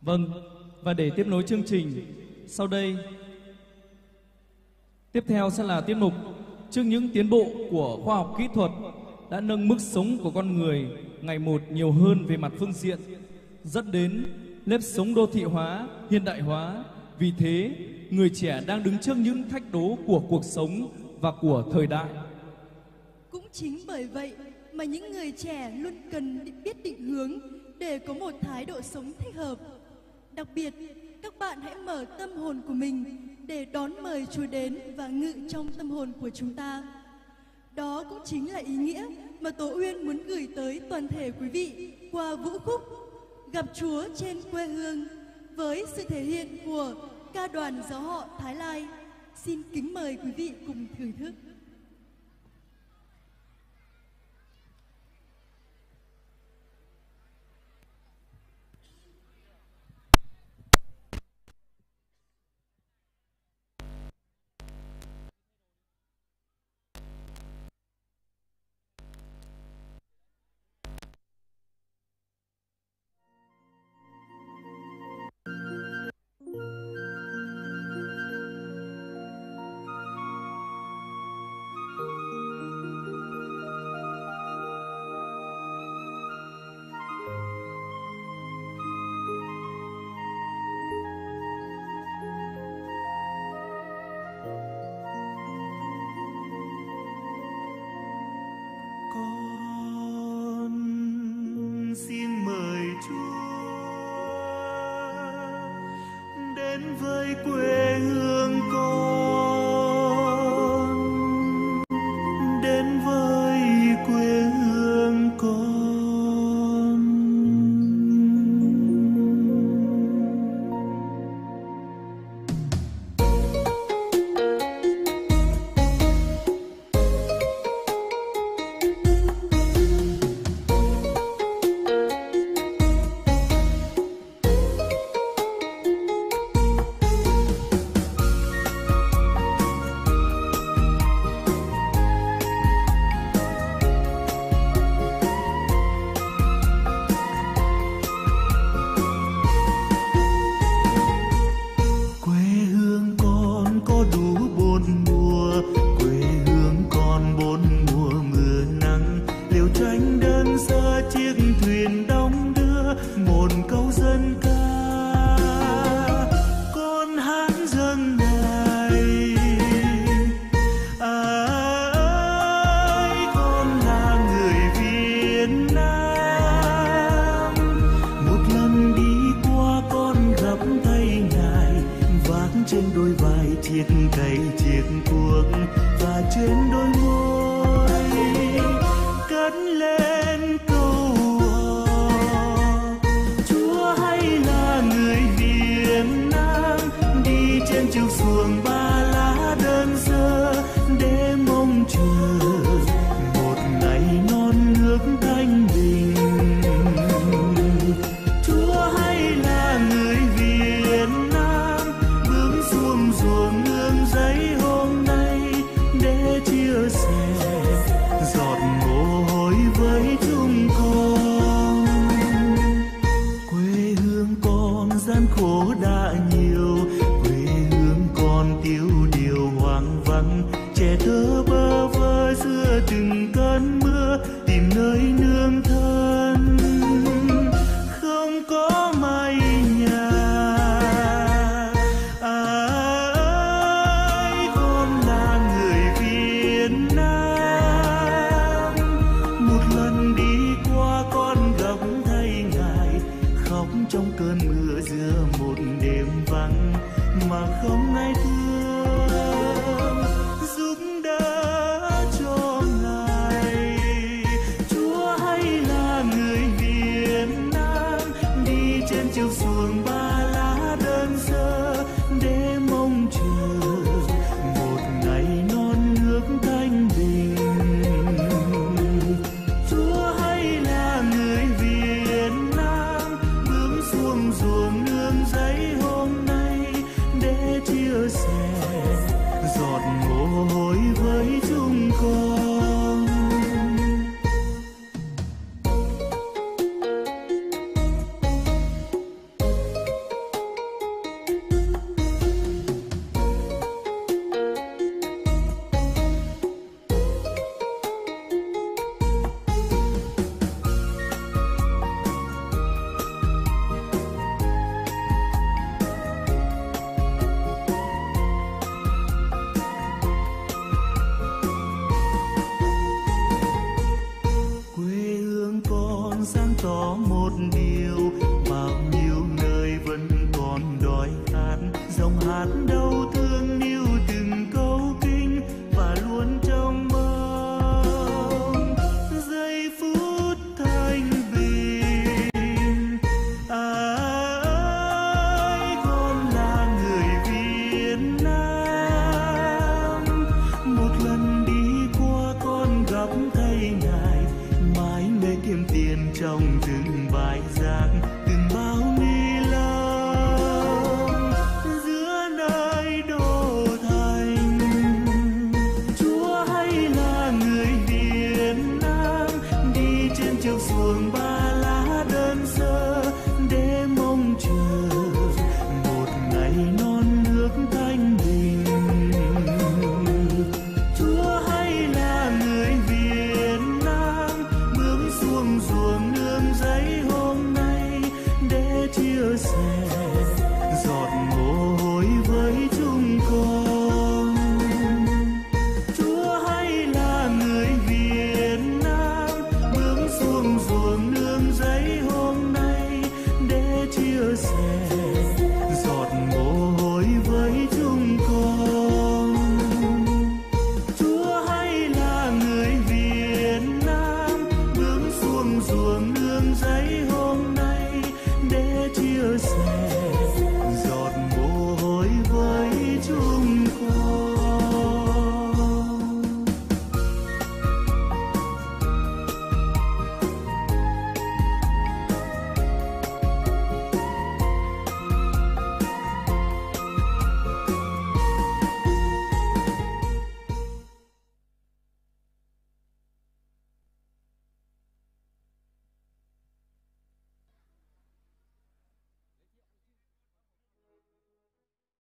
Vâng, và để tiếp nối chương trình, sau đây tiếp theo sẽ là tiết mục trước những tiến bộ của khoa học kỹ thuật đã nâng mức sống của con người ngày một nhiều hơn về mặt phương diện, dẫn đến nếp sống đô thị hóa, hiện đại hóa. Vì thế, người trẻ đang đứng trước những thách đố của cuộc sống và của thời đại. Cũng chính bởi vậy mà những người trẻ luôn cần biết định hướng để có một thái độ sống thích hợp. Đặc biệt, các bạn hãy mở tâm hồn của mình để đón mời Chúa đến và ngự trong tâm hồn của chúng ta. Đó cũng chính là ý nghĩa mà Tố Uyên muốn gửi tới toàn thể quý vị qua vũ khúc Gặp Chúa trên quê hương với sự thể hiện của ca đoàn giáo họ Thái Lai. Xin kính mời quý vị cùng thưởng thức. mơ dài